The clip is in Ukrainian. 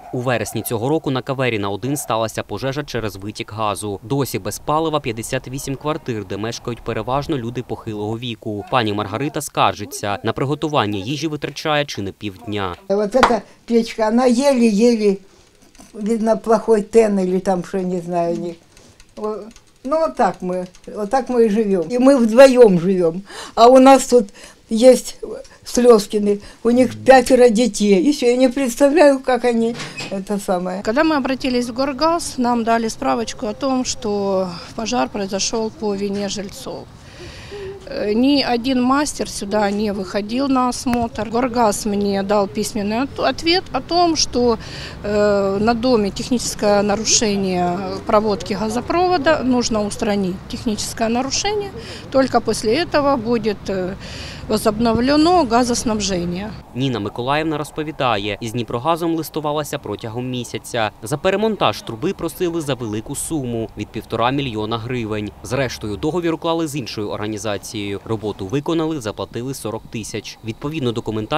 У вересні цього року на Каверіна-1 сталася пожежа через витік газу. Досі без палива 58 квартир, де мешкають переважно люди похилого віку. Пані Маргарита скаржиться, на приготування їжі витрачає чи не півдня. Вот эта печка, она еле-еле, видно, плохой тен или там что, не знаю, у них. Ну, вот так мы и живем. И мы вдвоем живем. А у нас тут есть Слезкины, у них 5 детей. Еще я не представляю, как они это самое. Когда мы обратились в Горгаз, нам дали справочку о том, что пожар произошел по вине жильцов. Ни один мастер сюда не выходил на осмотр. Горгаз мне дал письменный ответ о том, что на доме техническое нарушение проводки газопровода, нужно устранить техническое нарушение. Только после этого будет возобновлено газоснабження. Ніна Миколаївна розповідає, із Дніпрогазом листувалася протягом місяця. За перемонтаж труби просили за велику суму – від 1,5 мільйона гривень. Зрештою, договір уклали з іншою організацією. Роботу виконали, заплатили 40 тисяч. Відповідну документацію